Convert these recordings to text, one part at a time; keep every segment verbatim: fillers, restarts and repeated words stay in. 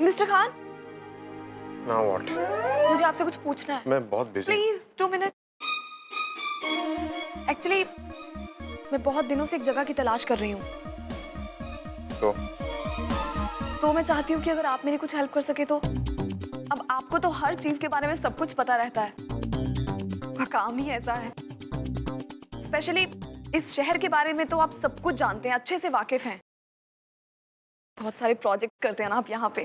Mister Khan. Now what? मुझे आपसे कुछ पूछना है। मैं बहुत busy. Please two minute. Actually मैं बहुत दिनों से एक जगह की तलाश कर रही हूँ। तो तो मैं चाहती हूँ कि अगर आप मेरी कुछ हेल्प कर सके तो। अब आपको तो हर चीज के बारे में सब कुछ पता रहता है, आपका काम ही ऐसा है। स्पेशली इस शहर के बारे में तो आप सब कुछ जानते हैं, अच्छे से वाकिफ हैं। बहुत सारे प्रोजेक्ट करते हैं ना आप यहाँ पे।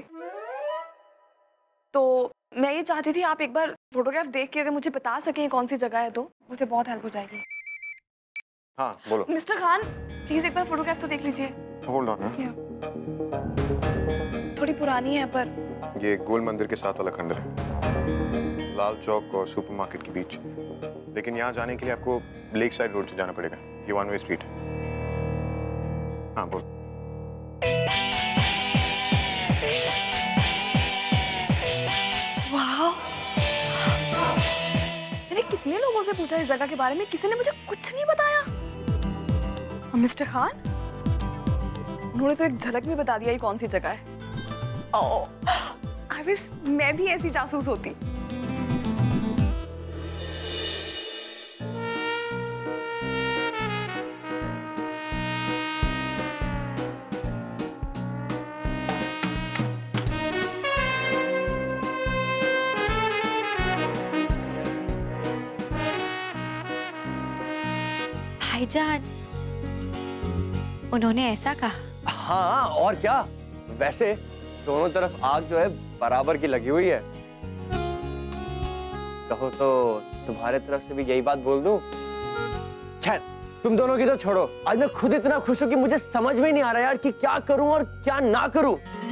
तो मैं ये चाहती थी आप एक बार फोटोग्राफ देख के अगर मुझे बता सकें कौन सी जगह है तो मुझे बहुत हेल्प हो जाएगी। हाँ बोलो। मिस्टर खान प्लीज एक बार फोटोग्राफ तो देख लीजिए। Hold on. थोड़ी पुरानी है पर ये गोल मंदिर के साथ वाला खंडर है, लाल चौक और सुपरमार्केट के बीच। लेकिन यहाँ जाने के लिए आपको लेक साइड रोड से जाना पड़ेगा। ये वन वे स्ट्रीट है। हाँ बोल। वाह, मैंने कितने लोगों से पूछा इस जगह के बारे में, किसी ने मुझे कुछ नहीं बताया। और मिस्टर खान उन्होंने तो एक झलक में बता दिया ये कौन सी जगह है। ओह, आई विश मैं भी ऐसी जासूस होती। भाईजान, उन्होंने ऐसा कहा? हाँ और क्या, वैसे दोनों तरफ आग जो है बराबर की लगी हुई है। कहो तो तुम्हारे तरफ से भी यही बात बोल दूं? खैर तुम दोनों की तो छोड़ो, आज मैं खुद इतना खुश हूं कि मुझे समझ में नहीं आ रहा यार कि क्या करूं और क्या ना करूं।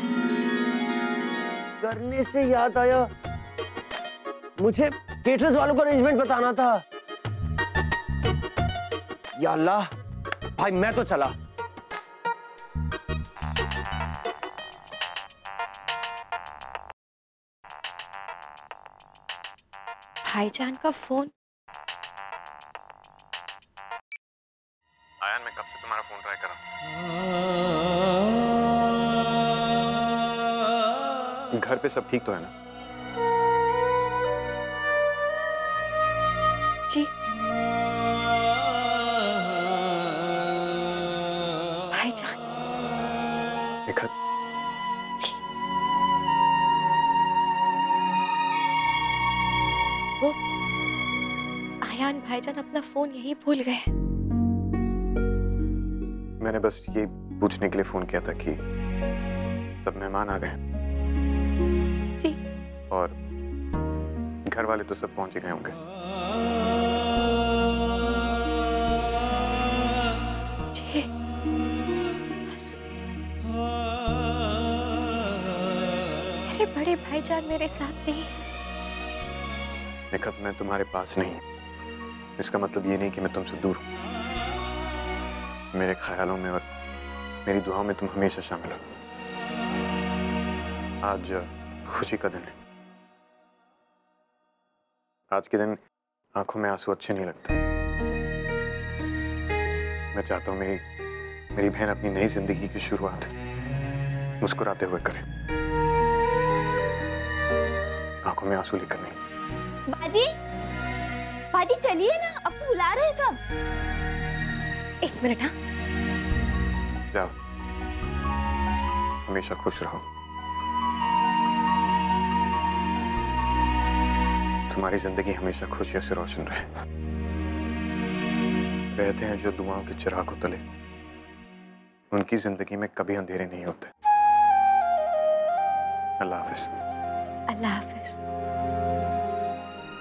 करने से याद आया, मुझे केटरर्स वालों को अरेंजमेंट बताना था। या अल्लाह, भाई मैं तो चला। भाईजान का फोन। आयान, मैं कब से तुम्हारा फोन ट्राई कर रहा हूँ। घर पे सब ठीक तो है ना? जी भाईजान। निखत, वो आयान भाईजान अपना फोन यहीं भूल गए। मैंने बस ये पूछने के लिए फोन किया था कि सब मेहमान आ गए। जी। और घर वाले तो सब पहुंच गए होंगे। जी बस मेरे बड़े भाईजान मेरे साथ नहीं। निखत, मैं तुम्हारे पास नहीं, इसका मतलब ये नहीं कि मैं तुमसे दूर हूं। मेरे ख्यालों में और मेरी दुआओं में तुम हमेशा शामिल हो। आज खुशी का दिन है। आज के दिन आंखों में आंसू अच्छे नहीं लगते। मैं चाहता हूं मेरी मेरी बहन अपनी नई जिंदगी की शुरुआत मुस्कुराते हुए करे, आंखों में आंसू लेकर नहीं। बाजी, बाजी चलिए ना, अब बुला रहे हैं सब। एक मिनट। हाँ जाओ, हमेशा खुश रहो। तुम्हारी जिंदगी हमेशा खुशियों से रोशन रहे। कहते हैं जो दुआओं के चिरागों तले, उनकी जिंदगी में कभी अंधेरे नहीं होते। अल्लाह हाफिज। अल्लाह हाफिज।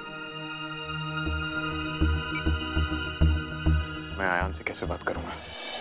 मैं आयान से कैसे बात करूंगा?